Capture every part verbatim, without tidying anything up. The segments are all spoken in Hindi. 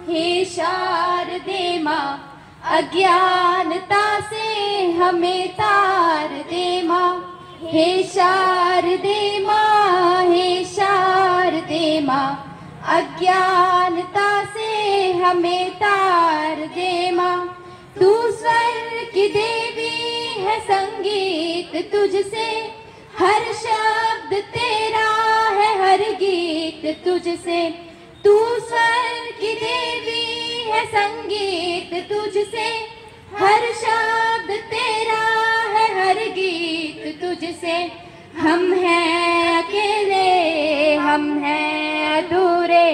हे शारदे माँ, अज्ञानता से हमें तार दे माँ। हे शारदे माँ, हे शारदे माँ, अज्ञानता से हमें तार दे माँ। तू स्वर की देवी है, संगीत तुझसे, हर शब्द तेरा है, हर गीत तुझसे। तू स्वर की देवी है, संगीत तुझसे, हर शब्द तेरा है, हर गीत तुझसे। हम हैं अकेले, हम हैं अधूरे,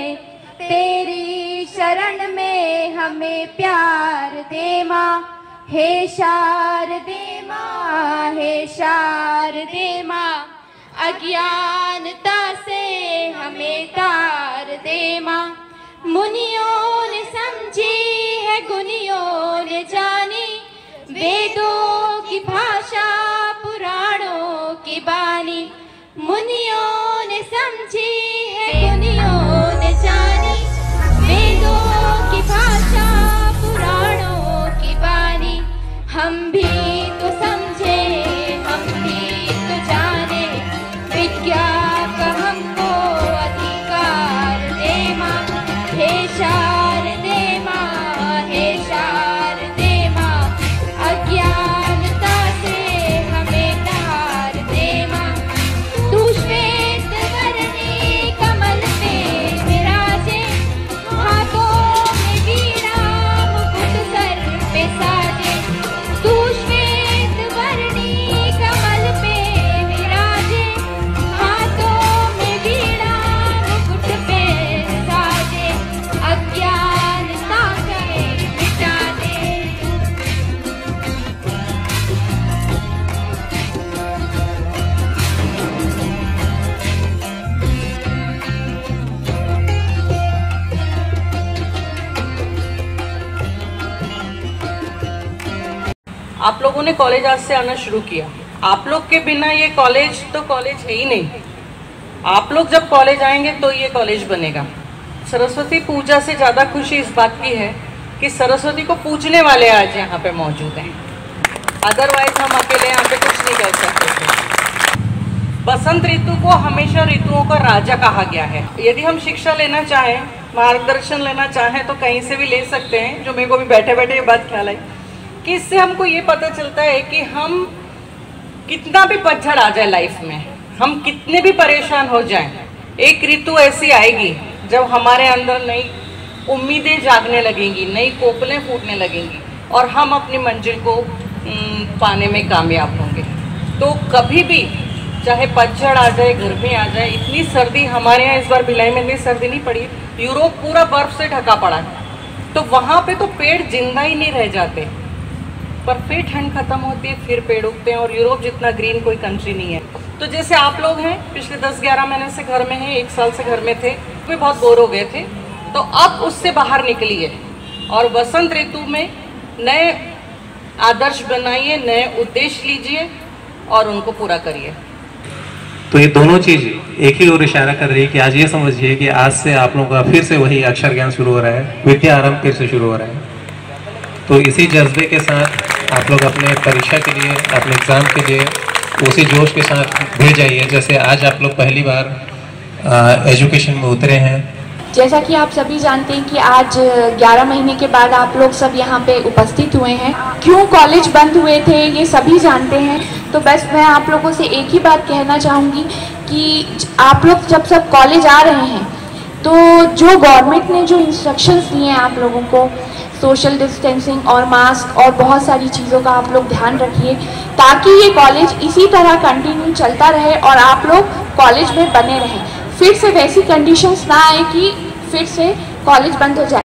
तेरी शरण में हमें प्यार दे माँ। हे शारदे माँ, हे शारदे माँ, अज्ञानता से हमें तार दे माँ। मुनियों ने समझी है, गुनियों ने जानी, वेदों की भाषा, पुराणों की बानी। मुनियों ने समझी है, गुनियों ने जानी, वेदों की भाषा, पुराणों की बानी। हम भी तो समझे, हम भी तो जाने, विज्ञान का हमको अधिकार दे माँ। हे शारदे माँ, हे शारदे माँ, अज्ञानता से हमें तार दे माँ। तू श्वेत वर्णी कमल पे विराजे, हाथों में वीणा, मुकुट सर पे साजे। तू श्वेत वर्णी कमल पे विराजे, हाथों में वीणा, मुकुट पे साजे। अज्ञानता के मिटा दे। आप लोगों ने कॉलेज आज से आना शुरू किया। आप लोग के बिना ये कॉलेज तो कॉलेज है ही नहीं। आप लोग जब कॉलेज आएंगे तो ये कॉलेज बनेगा। सरस्वती पूजा से ज़्यादा खुशी इस बात की है कि सरस्वती को पूजने वाले आज यहाँ पे मौजूद हैं। अदरवाइज हम अकेले यहाँ पे कुछ नहीं कर सकते थे। बसंत ऋतु को हमेशा ऋतुओं का राजा कहा गया है। यदि हम शिक्षा लेना चाहें, मार्गदर्शन लेना चाहें तो कहीं से भी ले सकते हैं। जो मेरे को भी बैठे बैठे ये बात ख्याल आई कि इससे हमको ये पता चलता है कि हम कितना भी पतझड़ आ जाए लाइफ में, हम कितने भी परेशान हो जाएं, एक ऋतु ऐसी आएगी जब हमारे अंदर नई उम्मीदें जागने लगेंगी, नई कोपलें फूटने लगेंगी और हम अपनी मंजिल को पाने में कामयाब होंगे। तो कभी भी चाहे पतझड़ आ जाए, गर्मी आ जाए, इतनी सर्दी हमारे यहाँ इस बार भिलाई में इतनी सर्दी नहीं पड़ी। यूरोप पूरा बर्फ से ढका पड़ा है, तो वहाँ पे तो पेड़ जिंदा ही नहीं रह जाते। पर फिर ठंड खत्म होती है, फिर पेड़ उगते हैं और यूरोप जितना ग्रीन कोई कंट्री नहीं है। तो जैसे आप लोग हैं, पिछले दस ग्यारह महीने से घर में हैं, एक साल से घर में थे, वे बहुत बोर हो गए थे, तो अब उससे बाहर निकलिए और वसंत ऋतु में नए आदर्श बनाइए, नए उद्देश्य लीजिए और उनको पूरा करिए। तो ये दोनों चीज एक ही ओर इशारा कर रही है कि आज ये समझिए कि आज से आप लोगों का फिर से वही अक्षर ज्ञान शुरू हो रहा है, विद्या आरंभ फिर से शुरू हो रहा है। तो इसी जज्बे के साथ आप लोग अपने परीक्षा के लिए, अपने एग्ज़ाम के लिए उसी जोश के साथ भिड़ जाइए जैसे आज आप लोग पहली बार एजुकेशन में उतरे हैं। जैसा कि आप सभी जानते हैं कि आज ग्यारह महीने के बाद आप लोग सब यहाँ पे उपस्थित हुए हैं। क्यों कॉलेज बंद हुए थे ये सभी जानते हैं। तो बस मैं आप लोगों से एक ही बात कहना चाहूँगी कि आप लोग जब सब कॉलेज आ रहे हैं तो जो गवर्नमेंट ने जो इंस्ट्रक्शंस दिए हैं आप लोगों को, सोशल डिस्टेंसिंग और मास्क और बहुत सारी चीज़ों का आप लोग ध्यान रखिए ताकि ये कॉलेज इसी तरह कंटिन्यू चलता रहे और आप लोग कॉलेज में बने रहें। फिर से वैसी कंडीशंस ना आए कि फिर से कॉलेज बंद हो जाए।